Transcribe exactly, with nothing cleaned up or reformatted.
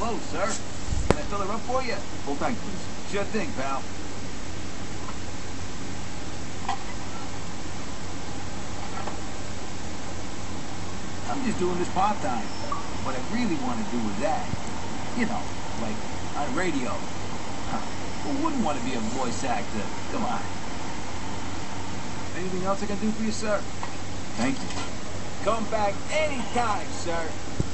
Hello, sir. Can I fill her up for you? Full tank, please. Sure thing, pal. I'm just doing this part-time. What I really want to do is act. You know, like on radio. Huh. Who wouldn't want to be a voice actor? Come on. Anything else I can do for you, sir? Thank you. Come back anytime, sir.